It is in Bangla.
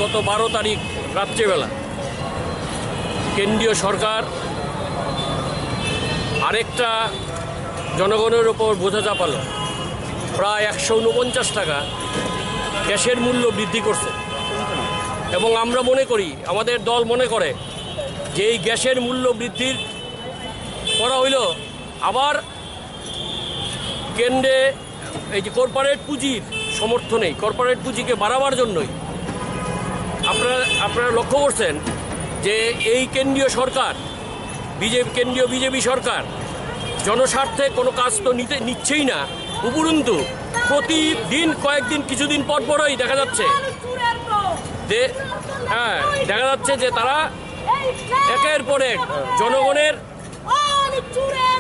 গত 12 তারিখ রাত্রেবেলা কেন্দ্রীয় সরকার আরেকটা জনগণের ওপর বোঝা চাপালো। প্রায় 149 টাকা গ্যাসের মূল্য বৃদ্ধি করছে এবং আমরা মনে করি, আমাদের দল মনে করে যে এই গ্যাসের মূল্য বৃদ্ধির করা হইল আবার কেন্দ্রে এই যে কর্পোরেট পুঁজির সমর্থনেই, কর্পোরেট পুঁজিকে বাড়াবার জন্যই। আপনারা লক্ষ্য করছেন যে এই কেন্দ্রীয় সরকার, কেন্দ্রীয় বিজেপি সরকার জনস্বার্থে কোনো কাজ তো নিচ্ছেই না, উপরন্তু প্রতিদিন কয়েকদিন কিছুদিন পরই দেখা যাচ্ছে যে তারা একের পর এক জনগণের